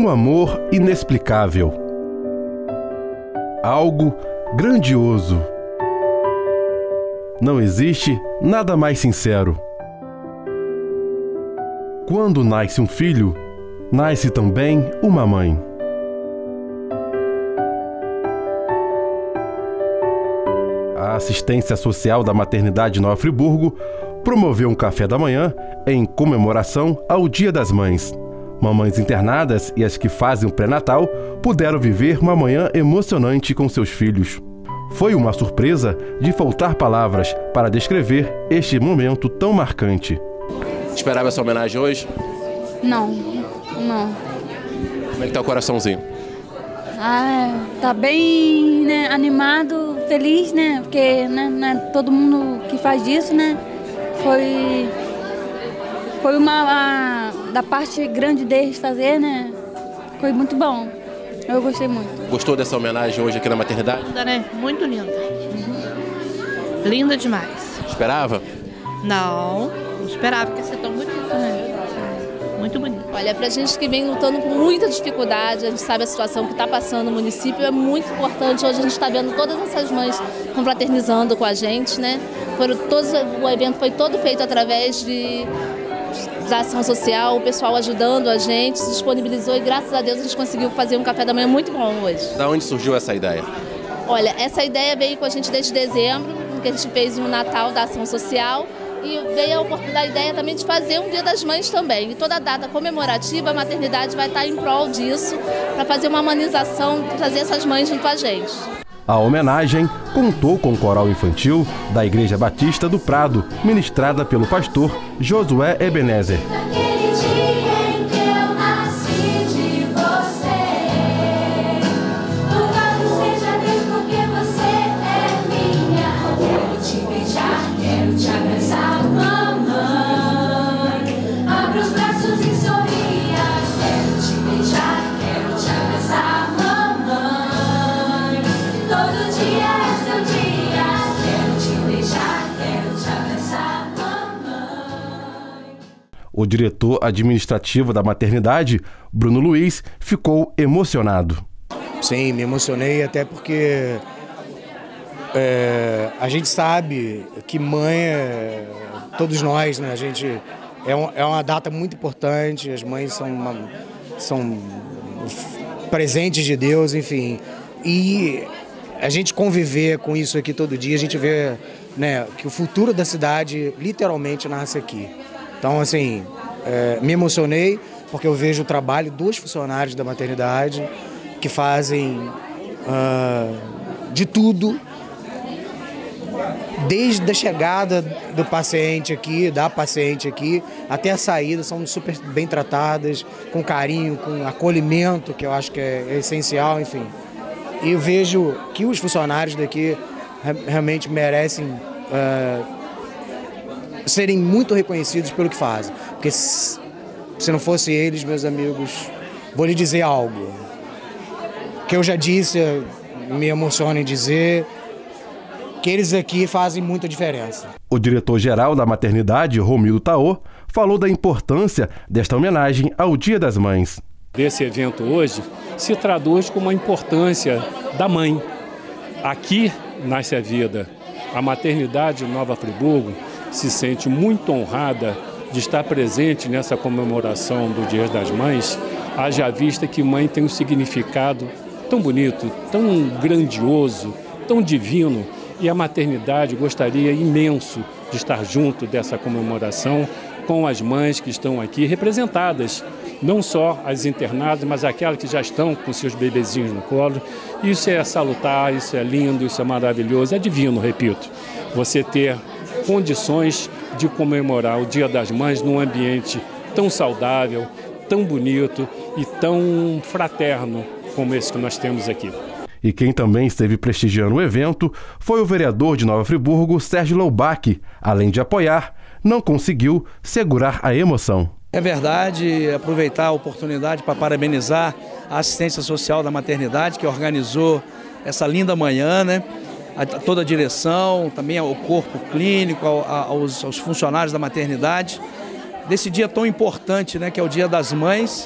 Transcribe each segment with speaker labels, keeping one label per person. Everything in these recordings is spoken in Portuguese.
Speaker 1: um amor inexplicável. Algo grandioso. Não existe nada mais sincero. Quando nasce um filho, nasce também uma mãe. A assistência social da maternidade Nova Friburgo promoveu um café da manhã em comemoração ao Dia das Mães. Mamães internadas e as que fazem o pré-natal puderam viver uma manhã emocionante com seus filhos. Foi uma surpresa de faltar palavras para descrever este momento tão marcante.
Speaker 2: Esperava essa homenagem hoje?
Speaker 3: Não.
Speaker 2: Como é que tá o coraçãozinho?
Speaker 3: Tá bem, né, animado, feliz, né? Porque não é todo mundo que faz isso, né? Foi uma da parte grande deles fazer, né? Foi muito bom. Eu gostei muito.
Speaker 2: Gostou dessa homenagem hoje aqui na maternidade?
Speaker 4: Linda, né? Muito linda. Linda demais.
Speaker 2: Esperava?
Speaker 4: Não esperava que ia ser tão bonito, né? Muito bonito.
Speaker 5: Olha, pra gente que vem lutando com muita dificuldade, a gente sabe a situação que está passando no município, é muito importante. Hoje a gente está vendo todas essas mães confraternizando com a gente, né? O evento foi todo feito através da ação social, o pessoal ajudando a gente, se disponibilizou e graças a Deus a gente conseguiu fazer um café da manhã muito bom hoje.
Speaker 2: Da onde surgiu essa ideia?
Speaker 5: Olha, essa ideia veio com a gente desde dezembro, que a gente fez um Natal da ação social e veio a ideia também de fazer um Dia das Mães também. E toda data comemorativa, a maternidade vai estar em prol disso, para fazer uma humanização, trazer essas mães junto a gente.
Speaker 1: A homenagem contou com o coral infantil da Igreja Batista do Prado, ministrada pelo pastor Josué Ebenezer. O diretor administrativo da maternidade, Bruno Luiz, ficou emocionado.
Speaker 6: Sim, me emocionei até porque a gente sabe que mãe, todos nós, né? A gente é uma data muito importante, as mães são presentes de Deus, enfim. E a gente conviver com isso aqui todo dia, a gente vê, né, que o futuro da cidade literalmente nasce aqui. Então, assim, me emocionei porque eu vejo o trabalho dos funcionários da maternidade que fazem de tudo, desde a chegada do paciente aqui, da paciente aqui, até a saída, são super bem tratadas, com carinho, com acolhimento, que eu acho que é essencial, enfim. E eu vejo que os funcionários daqui realmente merecem serem muito reconhecidos pelo que fazem. Porque se não fosse eles, meus amigos, vou lhe dizer algo que eu já disse, me emociona em dizer, que eles aqui fazem muita diferença.
Speaker 1: O diretor-geral da maternidade, Romildo Taô, falou da importância desta homenagem ao Dia das Mães.
Speaker 7: Desse evento hoje se traduz com uma importância da mãe. Aqui nasce a vida. A maternidade Nova Friburgo se sente muito honrada de estar presente nessa comemoração do Dia das Mães, haja vista que mãe tem um significado tão bonito, tão grandioso, tão divino, e a maternidade gostaria imenso de estar junto dessa comemoração com as mães que estão aqui representadas, não só as internadas, mas aquelas que já estão com seus bebezinhos no colo. Isso é salutar, isso é lindo, isso é maravilhoso, é divino, repito, você ter condições de comemorar o Dia das Mães num ambiente tão saudável, tão bonito e tão fraterno como esse que nós temos aqui.
Speaker 1: E quem também esteve prestigiando o evento foi o vereador de Nova Friburgo, Sérgio Loubach. Além de apoiar, não conseguiu segurar a emoção.
Speaker 8: É verdade, aproveitar a oportunidade para parabenizar a assistência social da maternidade que organizou essa linda manhã, né? A toda a direção, também ao corpo clínico, aos funcionários da maternidade, desse dia tão importante, né, que é o Dia das Mães,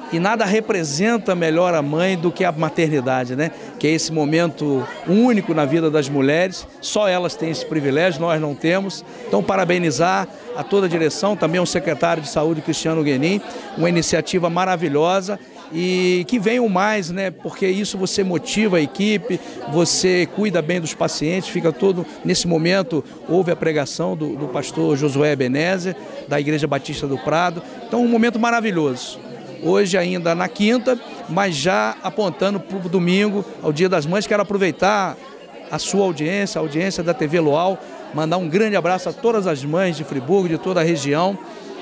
Speaker 8: E nada representa melhor a mãe do que a maternidade, né? Que é esse momento único na vida das mulheres. Só elas têm esse privilégio, nós não temos. Então, parabenizar a toda a direção, também ao secretário de Saúde, Cristiano Guenin, uma iniciativa maravilhosa e que venham mais, né? Porque isso você motiva a equipe, você cuida bem dos pacientes, fica todo... Nesse momento, houve a pregação do pastor Josué Ebenezer, da Igreja Batista do Prado. Então, um momento maravilhoso. Hoje ainda na quinta, mas já apontando para o domingo, ao Dia das Mães. Quero aproveitar a sua audiência, a audiência da TV Luau, mandar um grande abraço a todas as mães de Friburgo, de toda a região,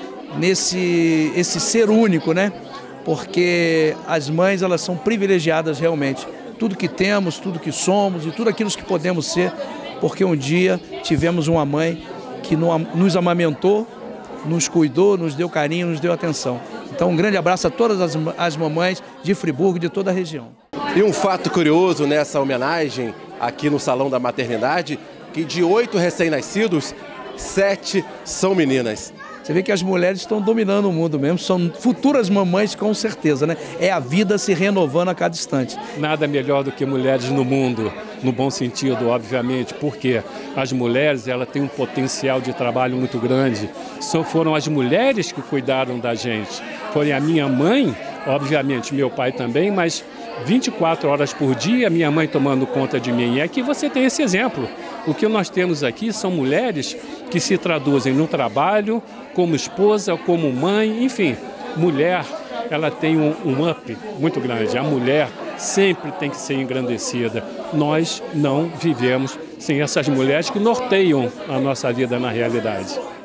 Speaker 8: esse ser único, né? Porque as mães, elas são privilegiadas realmente. Tudo que temos, tudo que somos e tudo aquilo que podemos ser, porque um dia tivemos uma mãe que nos amamentou, nos cuidou, nos deu carinho, nos deu atenção. Então, um grande abraço a todas as mamães de Friburgo e de toda a região.
Speaker 2: E um fato curioso nessa homenagem aqui no Salão da Maternidade, que de 8 recém-nascidos, 7 são meninas.
Speaker 8: Você vê que as mulheres estão dominando o mundo mesmo, são futuras mamães com certeza, né? É a vida se renovando a cada instante.
Speaker 7: Nada melhor do que mulheres no mundo, no bom sentido, obviamente, porque as mulheres, elas têm um potencial de trabalho muito grande. Foram as mulheres que cuidaram da gente. Foi a minha mãe, obviamente, meu pai também, mas 24 horas por dia, minha mãe tomando conta de mim. E aqui você tem esse exemplo. O que nós temos aqui são mulheres que se traduzem no trabalho, como esposa, como mãe, enfim. Mulher, ela tem um up muito grande. A mulher sempre tem que ser engrandecida. Nós não vivemos sem essas mulheres que norteiam a nossa vida na realidade.